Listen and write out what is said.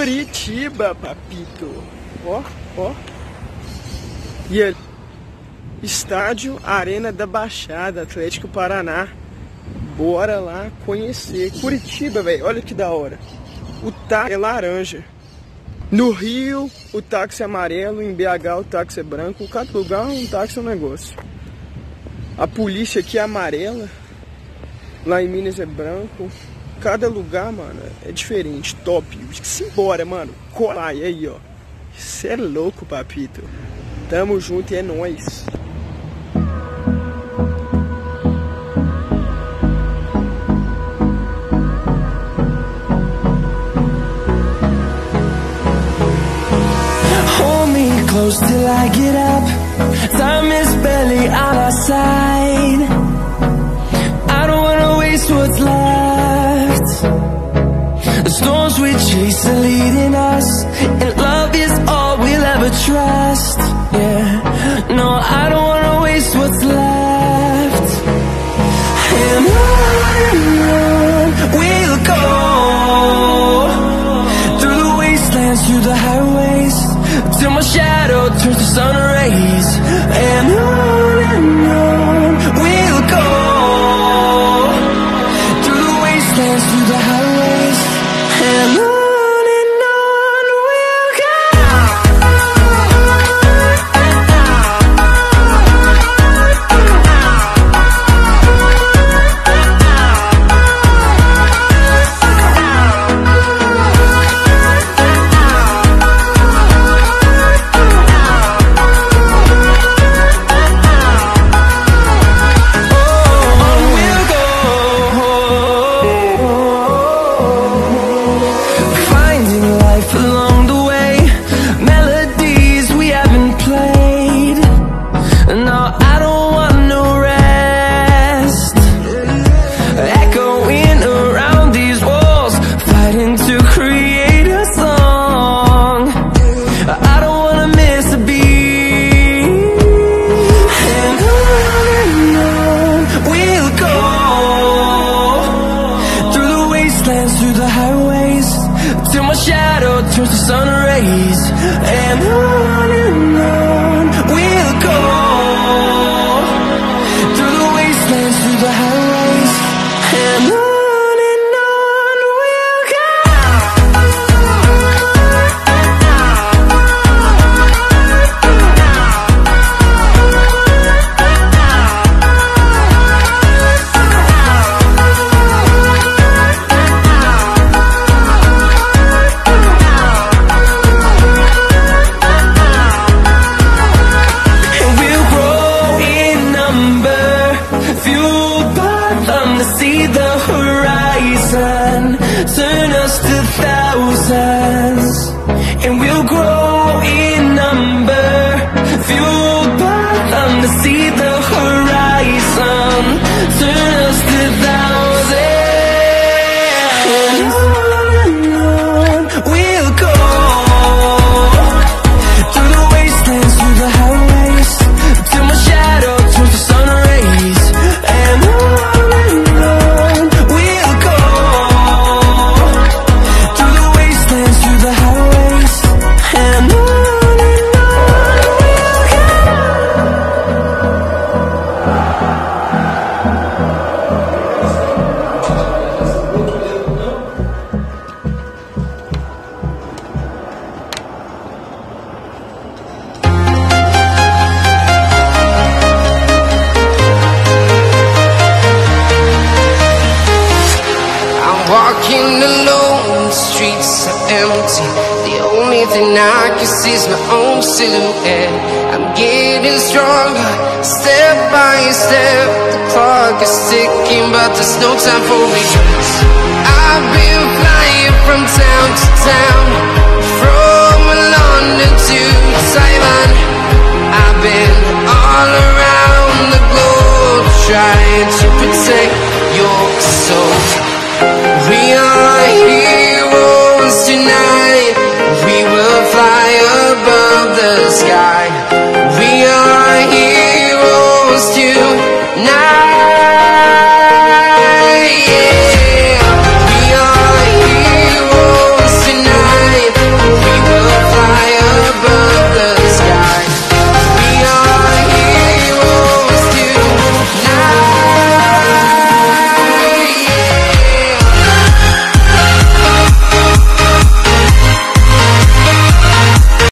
Curitiba, papito. Ó, ó. E ali, Estádio Arena da Baixada, Athletico Paranaense. Bora lá conhecer. Curitiba, velho, olha que da hora. O táxi é laranja. No Rio, o táxi é amarelo. Em BH, o táxi é branco. Cada lugar, um táxi é um negócio. A polícia aqui é amarela. Lá em Minas é branco. Cada lugar, mano, é diferente. Top. Simbora, mano. Cola aí, ó. Cê é louco, papito. Tamo junto e é nóis. Close till I get up. Time is barely on our side. I don't wanna waste what's left. The storms we chase are leading us, and love is all we'll ever trust. Yeah, no, I don't wanna waste what's left. And on we'll go, through the wastelands, through the highways, till my shadow turns to sun rays. And on we'll go, through the wastelands, through the highways. And on we'll go. Through the highways, till my shadow turns to sun rays. And on we'll go, through the wastelands, through the highways. And on we'll go. See the horizon, turn us to thousands, and we'll grow in number, fueled by them to see the horizon, turn us to thousands. And on we'll go, through the wastelands, through the highways, till my shadow turns to sun rays. And walking alone, the streets are empty. The only thing I can see is my own silhouette. I'm getting stronger, step by step. The clock is ticking, but there's no time for me. I've been flying from town to town.